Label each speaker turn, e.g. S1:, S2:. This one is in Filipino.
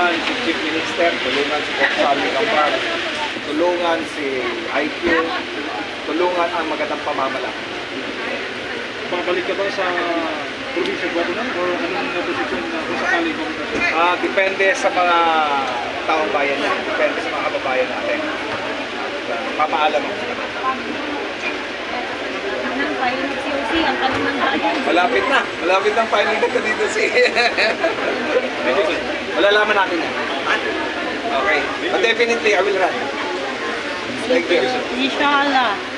S1: tulungan si Chief Minister, tulungan si Consalvi Campar, tulungan si IQ, tulungan ang magandang pamamalakad.
S2: Babalik ka ba sa provincial governor o anong posisyon na kung sakali kung
S1: Depende sa mga taong bayan niya, depende sa mga kababayan natin. Papaalam ako sa kanila. Malapit na ang final na dito si. Malalaman natin yan. Okay. But definitely, I will run. Thank you.
S3: Inshallah.